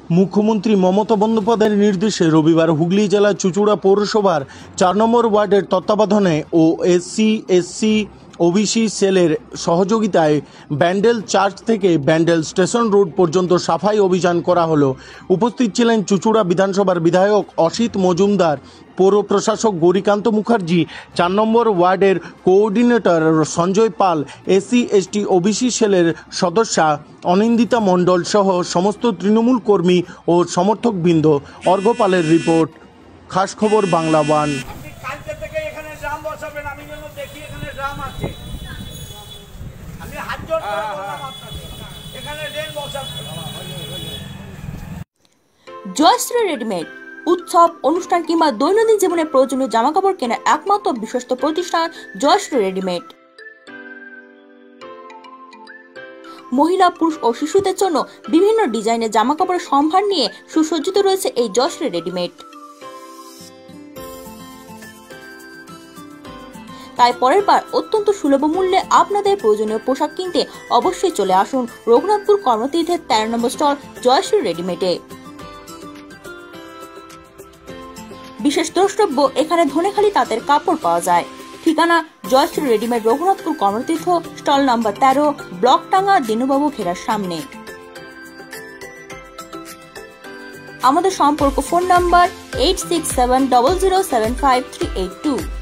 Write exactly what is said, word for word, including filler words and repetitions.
মুখ্যমন্ত্রী মমতা বন্দ্যোপাধ্যায়ের নির্দেশে রবিবার হুগলি জেলার চুঁচুড়া পৌরসভার চার নম্বর ওয়ার্ডের তত্ত্বাবধানে ও এসসি এসসি ওবিসি সেলের সহযোগিতায় ব্যান্ডেল চার্চ থেকে ব্যান্ডেল স্টেশন রোড পর্যন্ত সাফাই অভিযান করা হলো। উপস্থিত ছিলেন চুঁচুড়া বিধানসভার বিধায়ক অসিত মজুমদার, পৌর প্রশাসক গৌরীকান্ত মুখার্জি, চার নম্বর ওয়ার্ডের coordinator Sanjay Pal, SC ST OBC সেলের সদস্যা অনিন্দিতা মণ্ডল সহ সমস্ত তৃণমূল কর্মী ও সমর্থকবৃন্দ। অর্ঘ্যপালের রিপোর্ট, খাস খবর বাংলা ওয়ান। জয়শ্রী রেডিমেড উৎসব, অনুষ্ঠান কিংবা দৈনন্দিন জীবনে প্রয়োজনীয় জামাকাপড় কেনার একমাত্র বিশ্বস্ত প্রতিষ্ঠান জয়শ্রী রেডিমেড। মহিলা, পুরুষ ও শিশুদের জন্য বিভিন্ন ডিজাইনের জামাকাপড়ের সম্ভার নিয়ে সুসজ্জিত রয়েছে এই জয়শ্রী রেডিমেড। তাই পরের বার অত্যন্ত সুলভ মূল্যে আপনাদের প্রয়োজনীয় পোশাক কিনতে অবশ্যই চলে আসুন রঘুনাথপুর কর্মতীর্থের তেরো নম্বর স্টল জয়শ্রী রেডিমেডে। বিশেষ দ্রষ্টব্য, এখানে ধনেখালি তাঁতের কাপড় পাওয়া যায়। ঠিকানা Joyshree readymade, Raghunathpur Karmatirtha, stall number তেরো, ব্লকটাঙ্গা, দিনুবাবু ঘেরার সামনে। আমাদের সম্পর্ক phone number eight six seven double zero seven five three eight two.